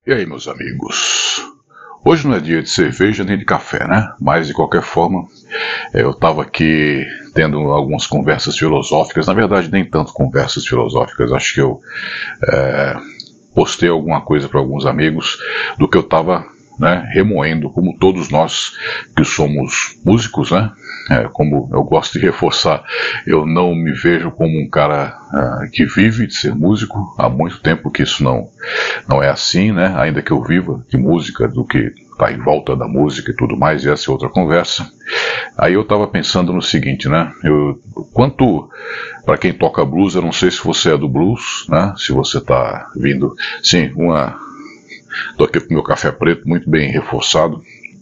E aí, meus amigos? Hoje não é dia de cerveja nem de café, né? Mas, de qualquer forma, eu estava aqui tendo algumas conversas filosóficas. Na verdade, nem tanto conversas filosóficas. Acho que eu postei alguma coisa para alguns amigos do que eu estava remoendo, como todos nós que somos músicos, né? Como eu gosto de reforçar, eu não me vejo como um cara que vive de ser músico. Há muito tempo que isso não é assim, né? Ainda que eu viva de música, do que está em volta da música e tudo mais, e essa é outra conversa. Aí eu estava pensando no seguinte, né? Quanto para quem toca blues, eu não sei se você é do blues, né? Se você está vindo, sim, estou aqui com meu café preto, muito bem reforçado.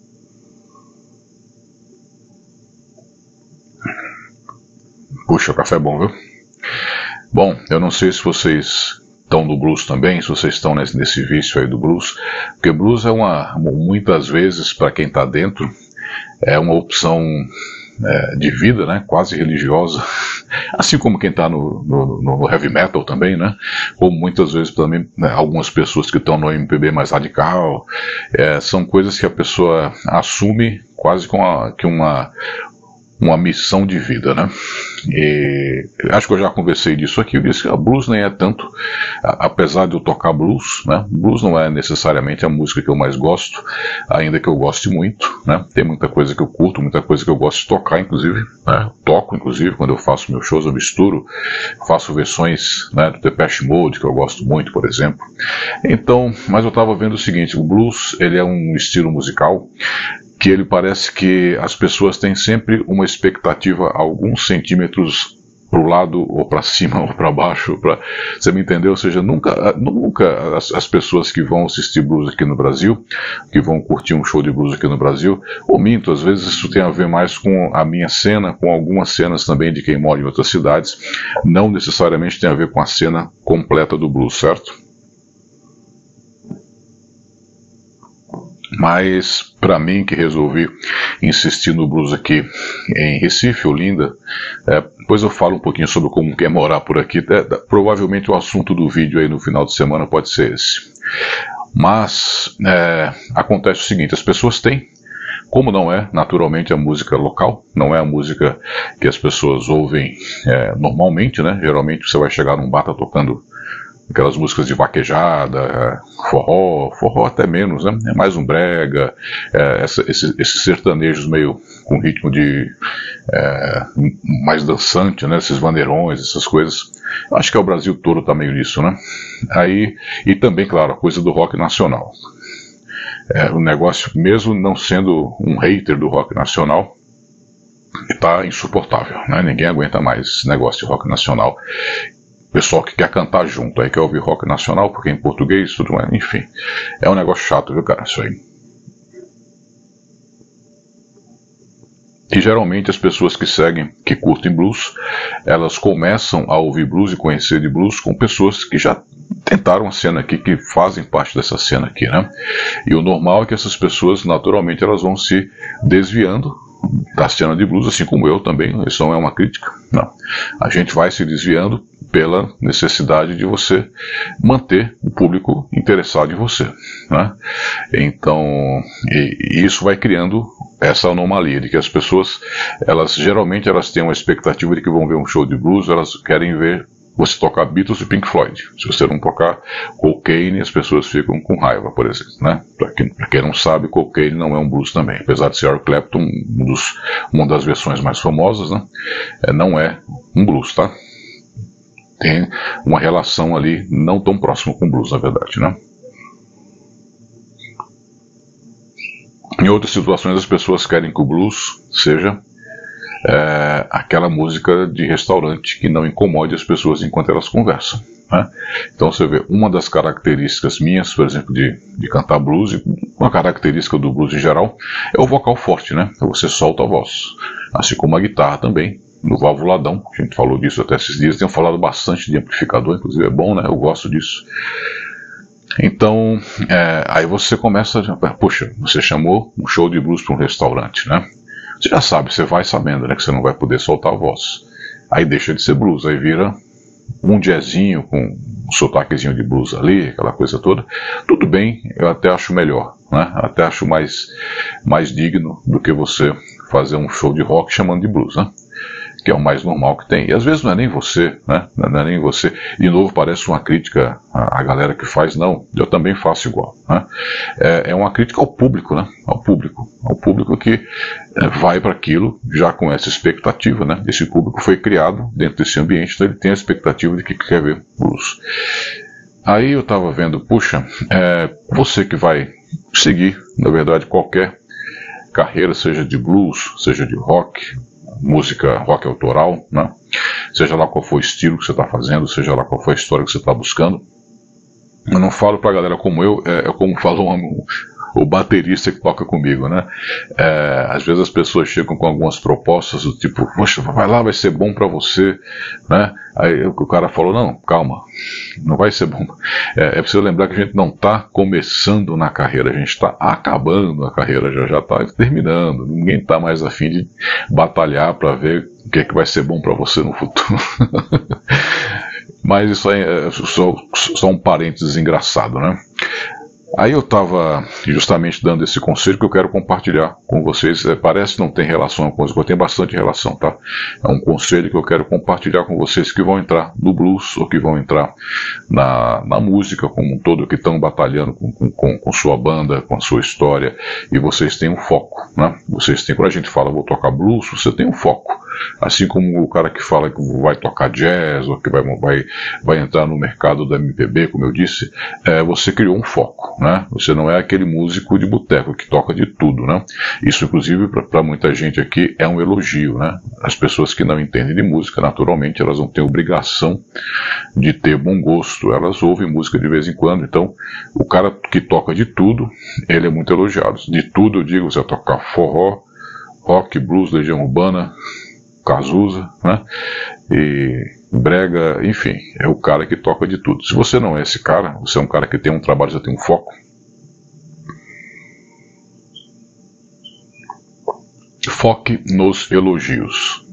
Puxa, o café é bom, viu? Bom, eu não sei se vocês estão do blues também, se vocês estão nesse vício aí do blues, porque blues é muitas vezes, para quem está dentro, é uma opção de vida, né? Quase religiosa, assim como quem está no heavy metal também, né? Ou muitas vezes também, né, algumas pessoas que estão no MPB mais radical, são coisas que a pessoa assume quase que uma missão de vida, né? E acho que eu já conversei disso aqui. Eu disse que a blues nem é tanto, apesar de eu tocar blues, né? Blues não é necessariamente a música que eu mais gosto, ainda que eu goste muito, né? Tem muita coisa que eu curto, muita coisa que eu gosto de tocar, inclusive, né? Toco, inclusive, quando eu faço meus shows, eu misturo, faço versões, né, do Depeche Mode, que eu gosto muito, por exemplo. Então, mas eu estava vendo o seguinte: o blues, ele é um estilo musical que ele parece que as pessoas têm sempre uma expectativa alguns centímetros para o lado ou para cima ou para baixo, você me entendeu? Ou seja, nunca as pessoas que vão assistir blues aqui no Brasil, que vão curtir um show de blues aqui no Brasil, ou minto, às vezes isso tem a ver mais com a minha cena, com algumas cenas também de quem mora em outras cidades, não necessariamente tem a ver com a cena completa do blues, certo? Mas, para mim, que resolvi insistir no blues aqui em Recife, Olinda, depois eu falo um pouquinho sobre como que é morar por aqui. Provavelmente o assunto do vídeo aí no final de semana pode ser esse. Mas acontece o seguinte: as pessoas têm, como não é naturalmente a música local, não é a música que as pessoas ouvem normalmente, né? Geralmente você vai chegar num bar, tá tocando aquelas músicas de vaquejada, forró até menos, né? É mais um brega, esses sertanejos meio com ritmo de mais dançante, né? Esses bandeirões, essas coisas. Eu acho que o Brasil todo tá meio nisso, né? Aí, e também, claro, a coisa do rock nacional. O negócio, mesmo não sendo um hater do rock nacional, tá insuportável, né? Ninguém aguenta mais esse negócio de rock nacional. Pessoal que quer cantar junto, aí quer ouvir rock nacional, porque em português, tudo mais, enfim. É um negócio chato, viu, cara, isso aí. E geralmente as pessoas que curtem blues, elas começam a ouvir blues e conhecer de blues com pessoas que já tentaram a cena aqui, que fazem parte dessa cena aqui, né? E o normal é que essas pessoas, naturalmente, elas vão se desviando da cena de blues, assim como eu também. Isso não é uma crítica, não. A gente vai se desviando pela necessidade de você manter o público interessado em você, né? Então, e isso vai criando essa anomalia de que as pessoas, geralmente elas têm uma expectativa de que vão ver um show de blues, elas querem ver você tocar Beatles e Pink Floyd. Se você não tocar Cocaine, as pessoas ficam com raiva, por exemplo, né? Pra quem não sabe, Cocaine não é um blues também. Apesar de ser Eric Clapton, uma das versões mais famosas, né? Não é um blues, tá? Tem uma relação ali não tão próxima com o blues, na verdade, né? Em outras situações, as pessoas querem que o blues seja aquela música de restaurante que não incomode as pessoas enquanto elas conversam, né? Então você vê, uma das características minhas, por exemplo, de cantar blues, uma característica do blues em geral, é o vocal forte, né? Você solta a voz, assim como a guitarra também, no valvuladão. A gente falou disso até esses dias, tenho falado bastante de amplificador, inclusive é bom, né? Eu gosto disso. Então, aí você começa, poxa, você chamou um show de blues para um restaurante, né? Você já sabe, você vai sabendo, né, que você não vai poder soltar a voz. Aí deixa de ser blues, aí vira um jazzinho com um sotaquezinho de blues ali, aquela coisa toda, tudo bem, eu até acho melhor, né? Até acho mais digno do que você fazer um show de rock chamando de blues, né? Que é o mais normal que tem. E às vezes não é nem você, né? Não é nem você. De novo, parece uma crítica à galera que faz, não, eu também faço igual, né? É uma crítica ao público, né? Ao público que vai para aquilo já com essa expectativa, né? Esse público foi criado dentro desse ambiente, então ele tem a expectativa de que quer ver blues. Aí eu estava vendo, puxa, você que vai seguir, na verdade, qualquer carreira, seja de blues, seja de rock, música rock autoral, né? Seja lá qual for o estilo que você está fazendo, seja lá qual for a história que você está buscando. Eu não falo para a galera como é como falou o baterista que toca comigo, né? Às vezes as pessoas chegam com algumas propostas do tipo, poxa, vai lá, vai ser bom para você, né? Aí o cara falou, não, calma, não vai ser bom. É preciso lembrar que a gente não está começando na carreira, a gente está acabando a carreira, já está terminando. Ninguém está mais a fim de batalhar para ver o que é que vai ser bom para você no futuro. Mas isso aí é só um parênteses engraçado, né? Aí eu estava justamente dando esse conselho que eu quero compartilhar com vocês. Parece que não tem relação com isso, mas tem bastante relação, tá? É um conselho que eu quero compartilhar com vocês que vão entrar no blues ou que vão entrar na música como um todo, que estão batalhando com sua banda, com a sua história, e vocês têm um foco, né? Quando a gente fala vou tocar blues, você tem um foco. Assim como o cara que fala que vai tocar jazz ou que vai entrar no mercado da MPB, como eu disse, você criou um foco, né? Você não é aquele músico de boteco que toca de tudo, né? Isso, inclusive, para muita gente aqui é um elogio, né? As pessoas que não entendem de música, naturalmente, elas não têm obrigação de ter bom gosto, elas ouvem música de vez em quando. Então, o cara que toca de tudo, ele é muito elogiado. De tudo, eu digo, você vai tocar forró, rock, blues, legião urbana, Cazuza, né? E brega, enfim, é o cara que toca de tudo. Se você não é esse cara, você é um cara que tem um trabalho, você tem um foco. Foque nos elogios.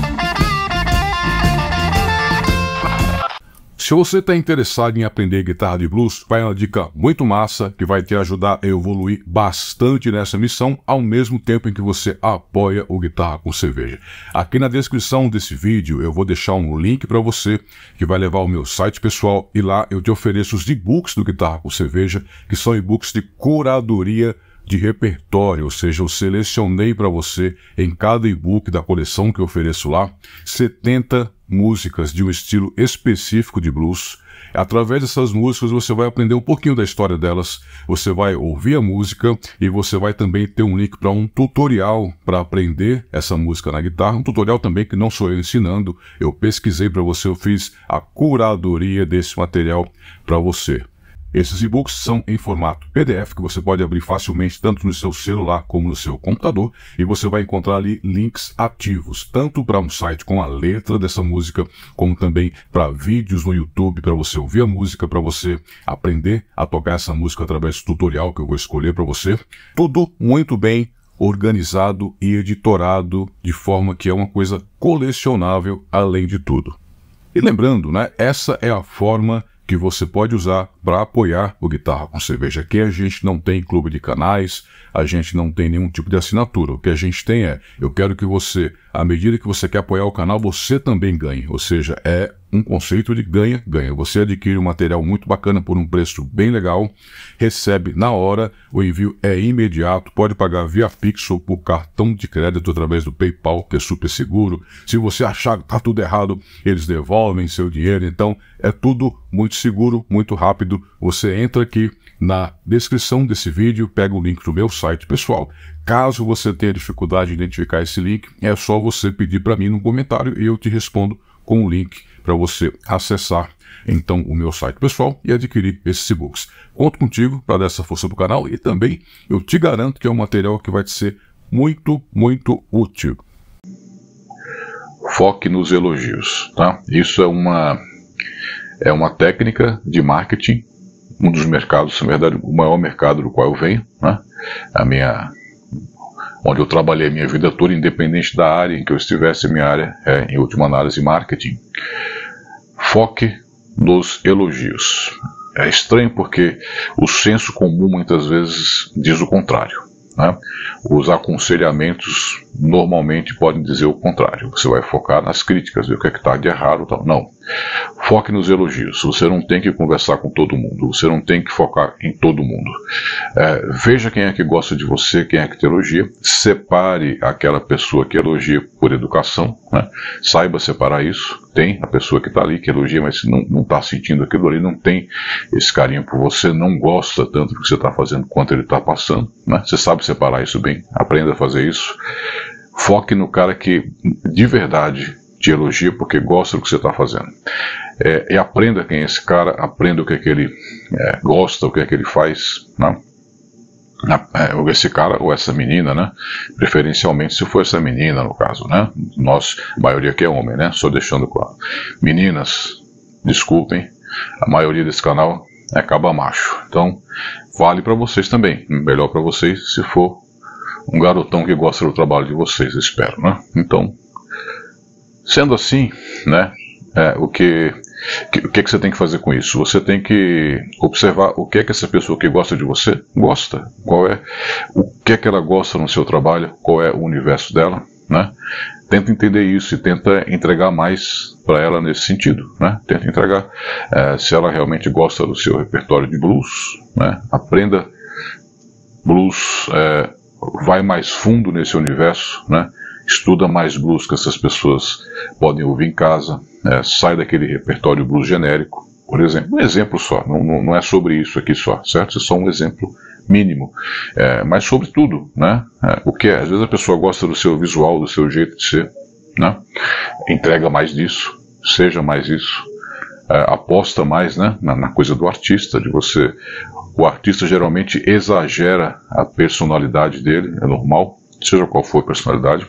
Se você está interessado em aprender guitarra de blues, vai uma dica muito massa que vai te ajudar a evoluir bastante nessa missão, ao mesmo tempo em que você apoia o Guitarra com Cerveja. Aqui na descrição desse vídeo eu vou deixar um link para você que vai levar ao meu site pessoal, e lá eu te ofereço os e-books do Guitarra com Cerveja, que são e-books de curadoria de repertório, ou seja, eu selecionei para você em cada e-book da coleção que eu ofereço lá 70 músicas de um estilo específico de blues. Através dessas músicas você vai aprender um pouquinho da história delas, você vai ouvir a música e você vai também ter um link para um tutorial para aprender essa música na guitarra, um tutorial também que não sou eu ensinando, eu pesquisei para você, eu fiz a curadoria desse material para você. Esses e-books são em formato PDF que você pode abrir facilmente tanto no seu celular como no seu computador, e você vai encontrar ali links ativos, tanto para um site com a letra dessa música, como também para vídeos no YouTube para você ouvir a música, para você aprender a tocar essa música através do tutorial que eu vou escolher para você. Tudo muito bem organizado e editorado de forma que é uma coisa colecionável além de tudo. E lembrando, né, essa é a forma que você pode usar para apoiar o Guitarra com Cerveja. Aqui a gente não tem clube de canais, a gente não tem nenhum tipo de assinatura. O que a gente tem eu quero que você, à medida que você quer apoiar o canal, você também ganhe. Ou seja, é um conceito de ganha-ganha. Você adquire um material muito bacana por um preço bem legal, recebe na hora, o envio é imediato, pode pagar via Pix ou por cartão de crédito através do PayPal, que é super seguro. Se você achar que está tudo errado, eles devolvem seu dinheiro. Então, é tudo muito seguro, muito rápido. Você entra aqui na descrição desse vídeo, pega o link do meu site pessoal. Caso você tenha dificuldade em identificar esse link, é só você pedir para mim no comentário e eu te respondo com o link para você acessar então o meu site pessoal e adquirir esses e-books. Conto contigo para dar essa força para o canal e também eu te garanto que é um material que vai te ser muito, muito útil. Foque nos elogios, tá? Isso é uma técnica de marketing, um dos mercados, na verdade, o maior mercado do qual eu venho, né? Onde eu trabalhei a minha vida toda, independente da área em que eu estivesse, a minha área é, em última análise, marketing. foque nos elogios. É estranho porque o senso comum muitas vezes diz o contrário, né? Os aconselhamentos normalmente podem dizer o contrário. Você vai focar nas críticas, ver o que está de errado e tal. Não. Foque nos elogios. Você não tem que conversar com todo mundo. Você não tem que focar em todo mundo. Veja quem é que gosta de você, quem é que te elogia. Separe aquela pessoa que elogia por educação, né? Saiba separar isso. Tem a pessoa que está ali, que elogia, mas não está sentindo aquilo ali, não tem esse carinho por você, não gosta tanto do que você está fazendo quanto ele está passando, né? Você sabe separar isso bem. Aprenda a fazer isso. Foque no cara que de verdade te elogia porque gosta do que você está fazendo. E aprenda quem é esse cara, aprenda o que é que ele gosta, o que é que ele faz, né? Esse cara ou essa menina, né? Preferencialmente se for essa menina no caso, né? A maioria aqui é homem, né? Só deixando claro. Meninas, desculpem, a maioria desse canal é caba macho. Então, vale para vocês também. Melhor para vocês se for um garotão que gosta do trabalho de vocês, espero, né? Então, sendo assim, né? O que você tem que fazer com isso? Você tem que observar o que é que essa pessoa que gosta de você gosta. O que é que ela gosta no seu trabalho? Qual é o universo dela, né? Tenta entender isso e tenta entregar mais para ela nesse sentido, né? Tenta entregar se ela realmente gosta do seu repertório de blues, né? Aprenda blues, vai mais fundo nesse universo, né? Estuda mais blues que essas pessoas podem ouvir em casa, sai daquele repertório blues genérico, por exemplo. Um exemplo só, não é sobre isso aqui só, certo? Isso é só um exemplo mínimo, mas sobre tudo, né? Às vezes a pessoa gosta do seu visual, do seu jeito de ser, né? Entrega mais disso, seja mais isso, aposta mais, né? Na coisa do artista, de você. O artista geralmente exagera a personalidade dele, é normal, seja qual for a personalidade.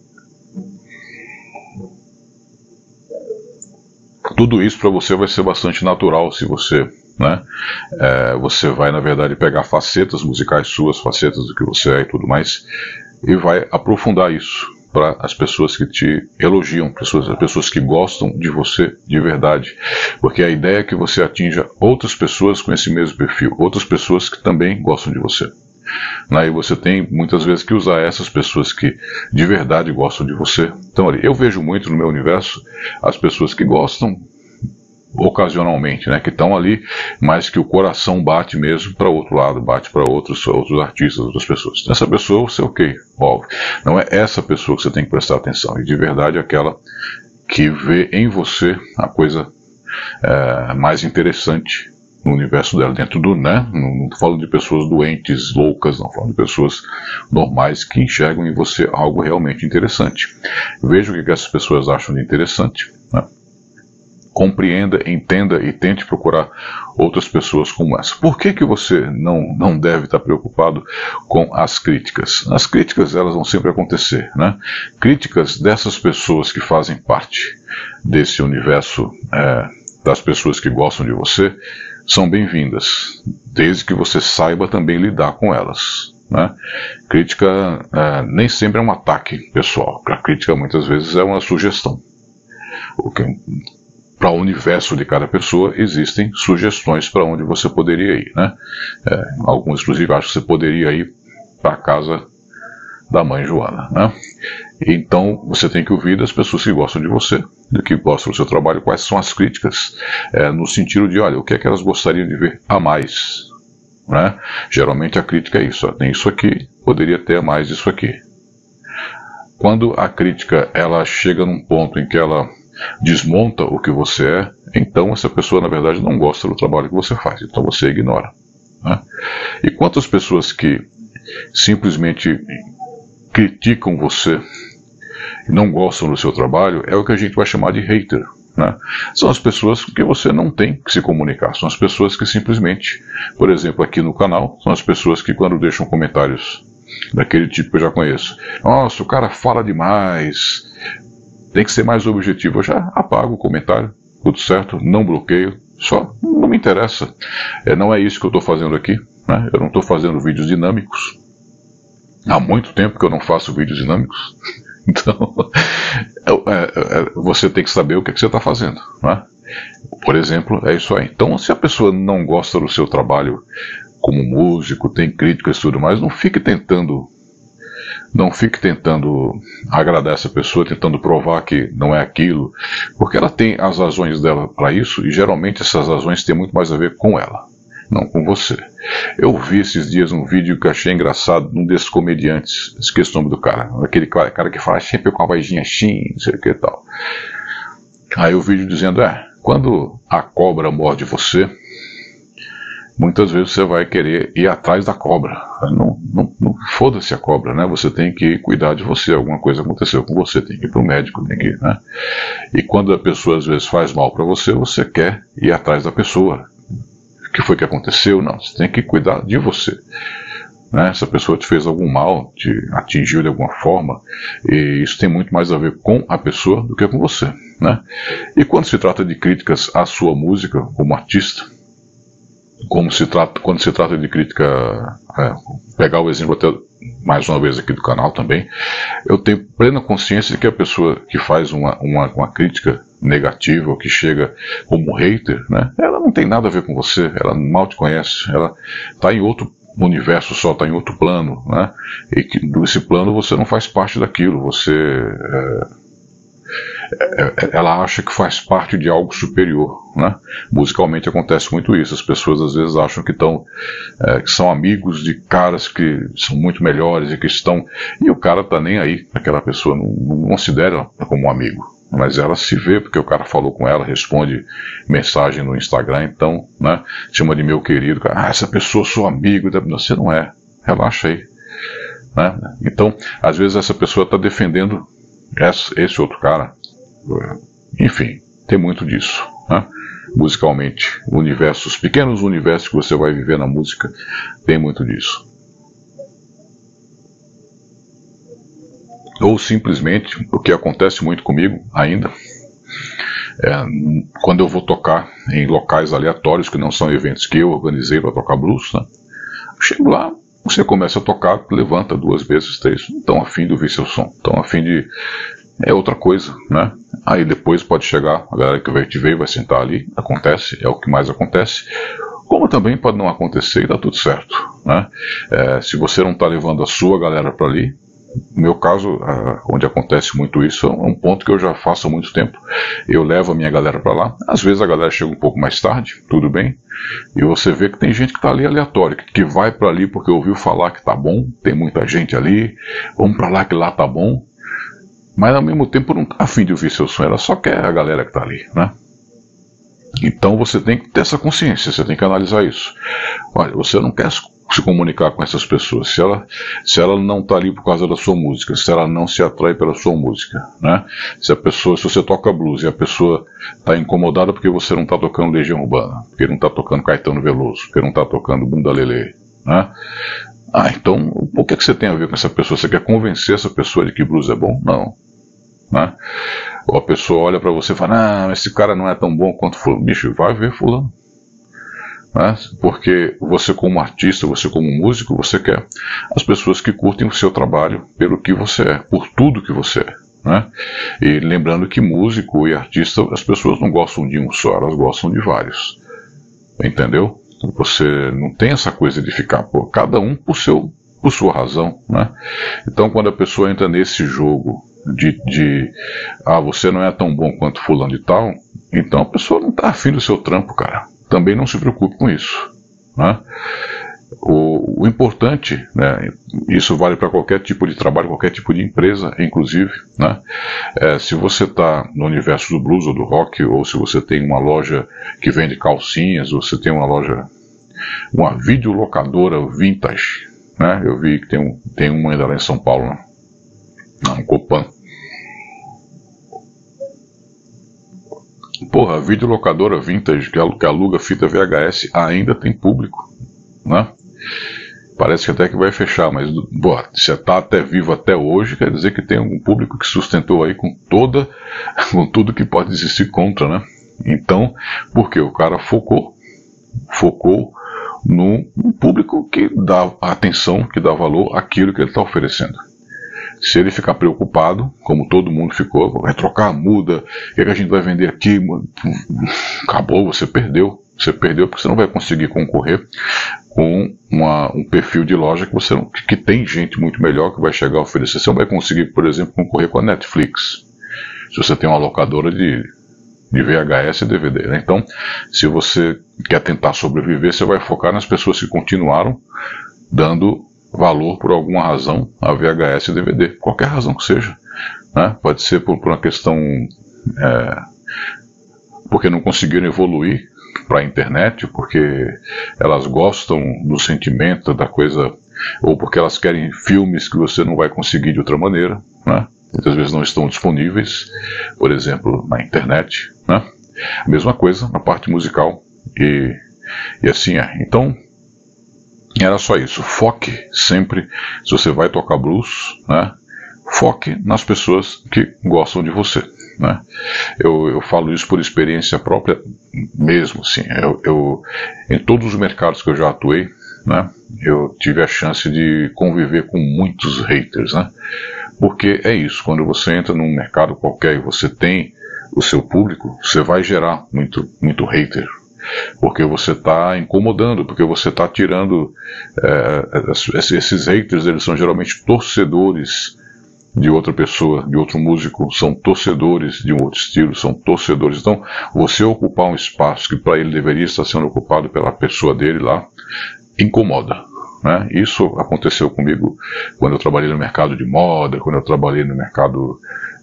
Tudo isso para você vai ser bastante natural se você, né? Você vai, na verdade, pegar facetas musicais suas, facetas do que você é e tudo mais, e vai aprofundar isso para as pessoas que te elogiam, as pessoas que gostam de você de verdade. Porque a ideia é que você atinja outras pessoas com esse mesmo perfil, outras pessoas que também gostam de você. E você tem muitas vezes que usar essas pessoas que de verdade gostam de você. Então, eu vejo muito no meu universo as pessoas que gostam ocasionalmente, né, que estão ali, mas que o coração bate mesmo para outro lado, bate para outros artistas, outras pessoas. Essa pessoa, você óbvio. Não é essa pessoa que você tem que prestar atenção, e de verdade aquela que vê em você a coisa mais interessante no universo dela, dentro do, né? Não estou falando de pessoas doentes, loucas, não, falando de pessoas normais que enxergam em você algo realmente interessante. Veja o que essas pessoas acham de interessante, né? Compreenda, entenda e tente procurar outras pessoas como essa. Por que você não deve estar preocupado com as críticas? As críticas, elas vão sempre acontecer, né? Críticas dessas pessoas que fazem parte desse universo, das pessoas que gostam de você, são bem-vindas, desde que você saiba também lidar com elas, né? Crítica nem sempre é um ataque pessoal. A crítica muitas vezes é uma sugestão. Para o universo de cada pessoa existem sugestões para onde você poderia ir, né? Alguns inclusive acham que você poderia ir para a casa da mãe Joana, né? Então você tem que ouvir das pessoas que gostam de você, do que gostam do seu trabalho, quais são as críticas, no sentido de, olha, o que é que elas gostariam de ver a mais, né? Geralmente a crítica é isso, tem isso aqui, poderia ter a mais isso aqui. Quando a crítica ela chega num ponto em que ela desmonta o que você é, então essa pessoa na verdade não gosta do trabalho que você faz, então você ignora, né? E quantas pessoas que simplesmente criticam você e não gostam do seu trabalho, é o que a gente vai chamar de hater, né? São as pessoas que você não tem que se comunicar, são as pessoas que simplesmente, por exemplo aqui no canal, são as pessoas que quando deixam comentários daquele tipo que eu já conheço, nossa, o cara fala demais, tem que ser mais objetivo, eu já apago o comentário, tudo certo, não bloqueio, só não me interessa, não é isso que eu estou fazendo aqui, né? Eu não estou fazendo vídeos dinâmicos, há muito tempo que eu não faço vídeos dinâmicos, Então, você tem que saber o que você está fazendo, né? Por exemplo, é isso aí. Então, se a pessoa não gosta do seu trabalho como músico, tem críticas e tudo mais, não fique tentando agradar essa pessoa, tentando provar que não é aquilo, porque ela tem as razões dela para isso, e geralmente essas razões têm muito mais a ver com ela, não com você. Eu vi esses dias um vídeo que eu achei engraçado, um desses comediantes, esqueci o nome do cara, aquele cara que fala sempre com a vozinha assim, não sei o que e tal. Aí o vídeo dizendo, quando a cobra morde você, muitas vezes você vai querer ir atrás da cobra. Não foda-se a cobra, né? Você tem que cuidar de você. Alguma coisa aconteceu com você, tem que ir para o médico, tem que ir, né? E quando a pessoa às vezes faz mal para você, você quer ir atrás da pessoa. O que foi que aconteceu? Não, você tem que cuidar de você. Né? Se a pessoa te fez algum mal, te atingiu de alguma forma, e isso tem muito mais a ver com a pessoa do que com você. Né? E quando se trata de críticas à sua música como artista, quando se trata de crítica, pegar o exemplo até mais uma vez aqui do canal também, eu tenho plena consciência de que a pessoa que faz uma crítica negativa, ou que chega como hater, né, ela não tem nada a ver com você, ela mal te conhece, ela está em outro universo só, está em outro plano, né, e que desse plano você não faz parte daquilo, ela acha que faz parte de algo superior, né? Musicalmente acontece muito isso. As pessoas às vezes acham que são amigos de caras que são muito melhores e o cara tá nem aí, aquela pessoa não considera como um amigo, mas ela se vê porque o cara falou com ela, responde mensagem no Instagram, então, né, chama de meu querido, cara, essa pessoa sou amigo, você não é, relaxa aí, né? Então, às vezes essa pessoa está defendendo esse outro cara. Enfim, tem muito disso, né? Musicalmente, os pequenos universos que você vai viver na música, tem muito disso. Ou simplesmente, o que acontece muito comigo ainda, quando eu vou tocar em locais aleatórios, que não são eventos que eu organizei para tocar blues, né? Eu chego lá, você começa a tocar, levanta 2 vezes, 3, não estão afim de ouvir seu som, estão afim de... É outra coisa, né? Aí depois pode chegar, a galera que vai te ver vai sentar ali, acontece, é o que mais acontece. Como também pode não acontecer e dá tudo certo, né? Se você não está levando a sua galera para ali, no meu caso, onde acontece muito isso, é um ponto que eu já faço há muito tempo. Eu levo a minha galera para lá, às vezes a galera chega um pouco mais tarde, tudo bem, e você vê que tem gente que está ali aleatório, que vai para ali porque ouviu falar que tá bom, tem muita gente ali, vamos para lá que lá tá bom, mas ao mesmo tempo não está afim de ouvir seu som, ela só quer a galera que está ali, né? Então você tem que ter essa consciência, você tem que analisar isso. Olha, você não quer se comunicar com essas pessoas, se ela não está ali por causa da sua música, se ela não se atrai pela sua música, né? Se você toca blues e a pessoa está incomodada porque você não está tocando Legião Urbana, porque não está tocando Caetano Veloso, porque não está tocando Bunda Lelê, né? Então, o que você tem a ver com essa pessoa? Você quer convencer essa pessoa de que blues é bom? Não, né? Ou a pessoa olha para você e fala, esse cara não é tão bom quanto fulano. Bicho, vai ver fulano, né? Porque você como artista, você como músico, você quer as pessoas que curtem o seu trabalho pelo que você é, por tudo que você é, né? E lembrando que músico e artista, as pessoas não gostam de um só, elas gostam de vários, entendeu? Você não tem essa coisa de ficar, cada um por sua razão, né? Então quando a pessoa entra nesse jogo você não é tão bom quanto fulano de tal, então a pessoa não está afim do seu trampo, cara. Também não se preocupe com isso, né? O importante, né, isso vale para qualquer tipo de trabalho, qualquer tipo de empresa, inclusive, né? Se você está no universo do blues ou do rock, ou se você tem uma loja que vende calcinhas, ou você tem uma videolocadora vintage, né? Eu vi que tem uma ainda lá em São Paulo, né? Um Copan. Porra, a videolocadora vintage que aluga fita VHS ainda tem público, né? Parece que até que vai fechar, mas se está até vivo até hoje, quer dizer que tem algum público que sustentou aí com tudo que pode existir contra, né? Então, porque o cara focou no público que dá atenção, que dá valor àquilo que ele está oferecendo. Se ele ficar preocupado, como todo mundo ficou, vai trocar, muda, o que a gente vai vender aqui? Acabou, você perdeu. Você perdeu porque você não vai conseguir concorrer com um perfil de loja que tem gente muito melhor que vai chegar a oferecer. Você não vai conseguir, por exemplo, concorrer com a Netflix, se você tem uma locadora de VHS e DVD. Né? Então, se você quer tentar sobreviver, você vai focar nas pessoas que continuaram dando valor por alguma razão a VHS e DVD, qualquer razão que seja. Né? Pode ser por uma questão porque não conseguiram evoluir para a internet, porque elas gostam do sentimento da coisa, ou porque elas querem filmes que você não vai conseguir de outra maneira, né? Muitas vezes não estão disponíveis, por exemplo, na internet, né? A mesma coisa na parte musical, e assim é. Então, era só isso. Foque sempre, se você vai tocar blues, né? Foque nas pessoas que gostam de você. Né? Eu falo isso por experiência própria mesmo, assim. Em todos os mercados que eu já atuei, né, eu tive a chance de conviver com muitos haters, né? Porque é isso, quando você entra num mercado qualquer e você tem o seu público, você vai gerar muito hater, porque você está incomodando, porque você está tirando esses haters, eles são geralmente torcedores de outra pessoa, de outro músico, são torcedores de um outro estilo, são torcedores. Então, você ocupar um espaço que para ele deveria estar sendo ocupado pela pessoa dele lá, incomoda. Né? Isso aconteceu comigo quando eu trabalhei no mercado de moda, quando eu trabalhei no mercado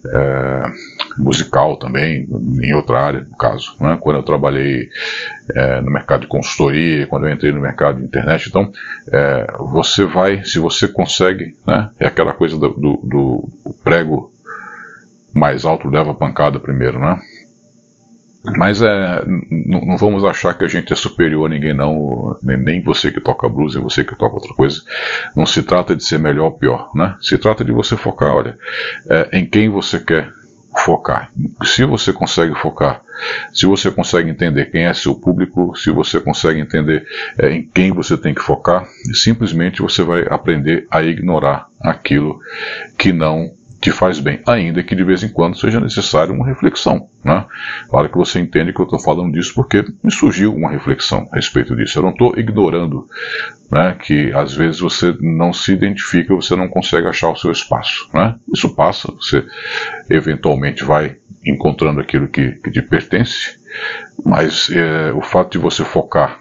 musical também, em outra área, no caso, né? Quando eu trabalhei no mercado de consultoria, quando eu entrei no mercado de internet. Então, você vai, se você consegue, né? É aquela coisa do prego mais alto leva a pancada primeiro, né? Mas não vamos achar que a gente é superior a ninguém, não, nem você que toca blues, nem você que toca outra coisa. Não se trata de ser melhor ou pior, né? Se trata de você focar, olha, em quem você quer focar. Se você consegue focar, se você consegue entender quem é seu público, se você consegue entender em quem você tem que focar, simplesmente você vai aprender a ignorar aquilo que não te faz bem, ainda que de vez em quando seja necessário uma reflexão, né? Claro que você entende que eu estou falando disso porque me surgiu uma reflexão a respeito disso. Eu não estou ignorando, né, que às vezes você não se identifica, você não consegue achar o seu espaço, né? Isso passa, você eventualmente vai encontrando aquilo que te pertence, mas o fato de você focar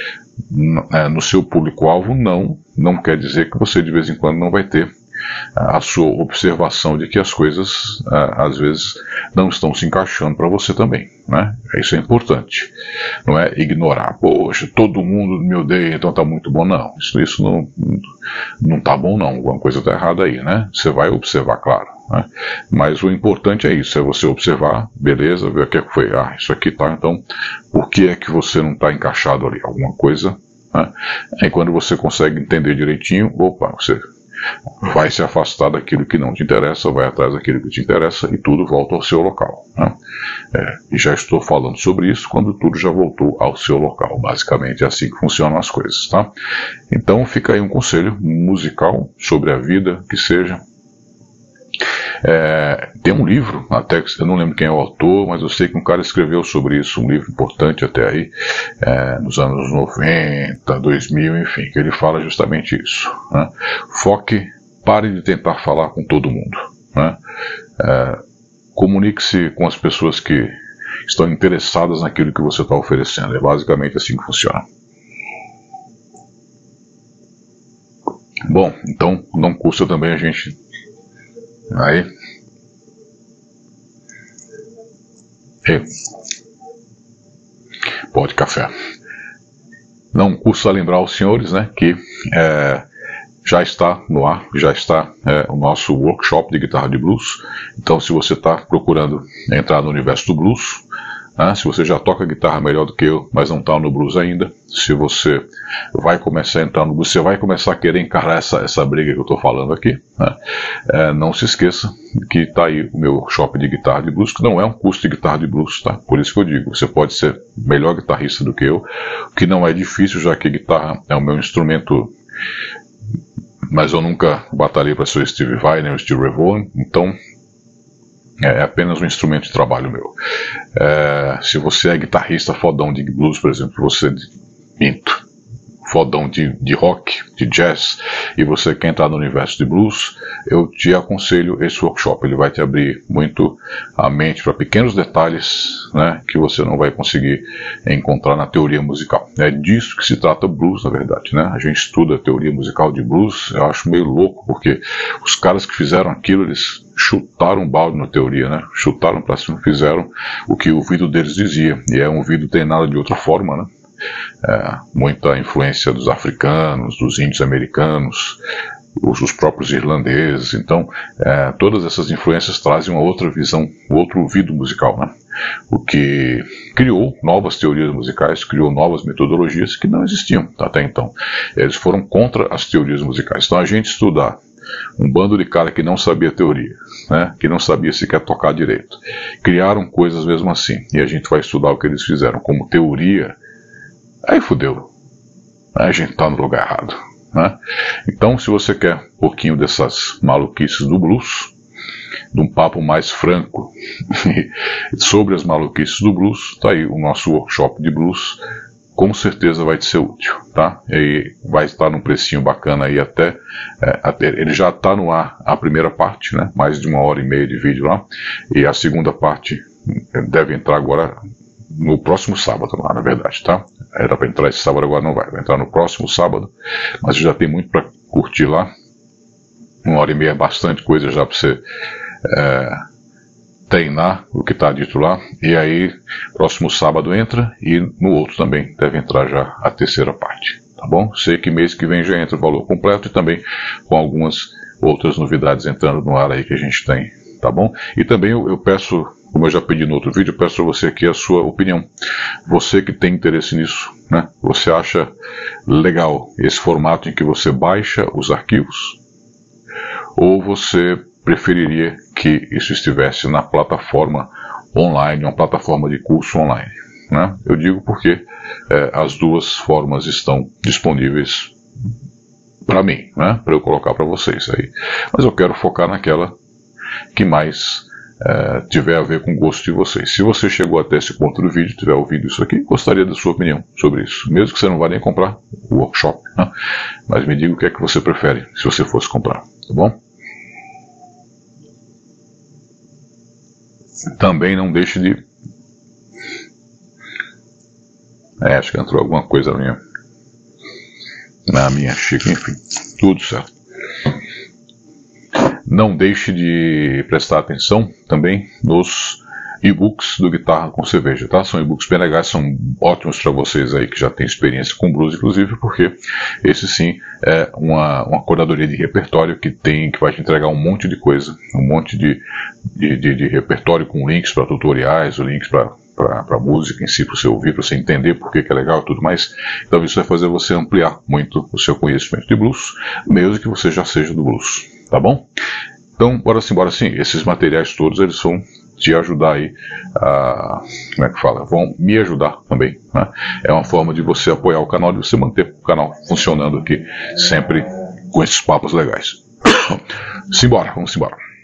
no seu público-alvo não quer dizer que você de vez em quando não vai ter a sua observação de que as coisas às vezes não estão se encaixando para você também, né? Isso é importante. Não é ignorar, poxa, todo mundo me odeia, então tá muito bom. Não, isso não tá bom não, alguma coisa tá errada aí, né? Você vai observar, claro, né? Mas o importante é isso, é você observar, beleza, ver o que foi, isso aqui tá, então por que é que você não tá encaixado ali? Alguma coisa, né? Aí quando você consegue entender direitinho, opa, você vai se afastar daquilo que não te interessa, vai atrás daquilo que te interessa e tudo volta ao seu local, né? E já estou falando sobre isso quando tudo já voltou ao seu local. Basicamente é assim que funcionam as coisas, tá? Então fica aí um conselho musical sobre a vida, que seja. Tem um livro, até eu não lembro quem é o autor, mas eu sei que um cara escreveu sobre isso, um livro importante até aí, nos anos 90, 2000, enfim, que ele fala justamente isso, né? Foque, pare de tentar falar com todo mundo, né? Comunique-se com as pessoas que estão interessadas naquilo que você está oferecendo. É basicamente assim que funciona. Bom, então não custa também a gente aí pó de café. Não custa lembrar aos senhores, né, que já está no ar, já está o nosso workshop de guitarra de blues. Então, se você está procurando entrar no universo do blues, se você já toca guitarra melhor do que eu, mas não está no blues ainda, se você vai começar a entrar no blues, você vai começar a querer encarar essa briga que eu estou falando aqui, né? Não se esqueça que está aí o meu workshop de guitarra de blues, que não é um curso de guitarra de blues, tá? Por isso que eu digo, você pode ser melhor guitarrista do que eu, que não é difícil, já que a guitarra é o meu instrumento mas eu nunca batalhei para ser o Steve Vai, nem o Steve Ray Vaughan, então é apenas um instrumento de trabalho meu. Se você é guitarrista fodão de blues, por exemplo, você minto, fodão de rock, de jazz, e você quer entrar no universo de blues, eu te aconselho esse workshop. Ele vai te abrir muito a mente para pequenos detalhes, né, que você não vai conseguir encontrar na teoria musical. É disso que se trata blues, na verdade, né? A gente estuda a teoria musical de blues, eu acho meio louco, porque os caras que fizeram aquilo, eles chutaram um balde na teoria, né? Chutaram para cima, fizeram o que o ouvido deles dizia, e é um ouvido treinado de outra forma, né? Muita influência dos africanos, dos índios americanos, os próprios irlandeses. Então, todas essas influências trazem uma outra visão, outro ouvido musical, né? O que criou novas teorias musicais, criou novas metodologias que não existiam até então. Eles foram contra as teorias musicais. Então, a gente estudar um bando de cara que não sabia teoria, né, que não sabia sequer tocar direito, criaram coisas mesmo assim, e a gente vai estudar o que eles fizeram como teoria. Aí fudeu, a gente está no lugar errado, né? Então, se você quer um pouquinho dessas maluquices do blues, de um papo mais franco sobre as maluquices do blues, tá aí o nosso workshop de blues, com certeza vai te ser útil, tá? E vai estar num precinho bacana aí até ele já está no ar a primeira parte, né? Mais de 1h30 de vídeo lá, e a segunda parte deve entrar agora no próximo sábado, na verdade, tá? Era para entrar esse sábado, agora não vai entrar no próximo sábado, mas já tem muito para curtir lá. 1h30 é bastante coisa já para você treinar o que está dito lá, e aí próximo sábado entra, e no outro também deve entrar já a terceira parte, tá bom? Sei que mês que vem já entra o valor completo, e também com algumas outras novidades entrando no ar aí que a gente tem, tá bom? E também eu peço, como eu já pedi no outro vídeo, eu peço a você aqui a sua opinião. Você que tem interesse nisso, né? Você acha legal esse formato em que você baixa os arquivos? Ou você preferiria que isso estivesse na plataforma online, uma plataforma de curso online, né? Eu digo porque as duas formas estão disponíveis para mim, né? Para eu colocar para vocês aí. Mas eu quero focar naquela que mais tiver a ver com o gosto de vocês. Se você chegou até esse ponto do vídeo, tiver ouvido isso aqui, gostaria da sua opinião sobre isso. Mesmo que você não vá nem comprar o workshop, né? Mas me diga o que é que você prefere se você fosse comprar, tá bom? Também não deixe de... acho que entrou alguma coisa na minha xícara, enfim, tudo certo. Não deixe de prestar atenção também nos e-books do Guitarra com Cerveja, tá? São e-books bem legais, são ótimos para vocês aí que já têm experiência com blues, inclusive, porque esse sim é uma curadoria de repertório que vai te entregar um monte de coisa, um monte de repertório com links para tutoriais, links para música em si, para você ouvir, para você entender por que é legal e tudo mais. Então isso vai fazer você ampliar muito o seu conhecimento de blues, mesmo que você já seja do blues, tá bom? Então, bora sim, esses materiais todos, eles vão te ajudar aí como é que fala? Vão me ajudar também, né? É uma forma de você apoiar o canal, de você manter o canal funcionando aqui, sempre com esses papos legais. Vamos embora.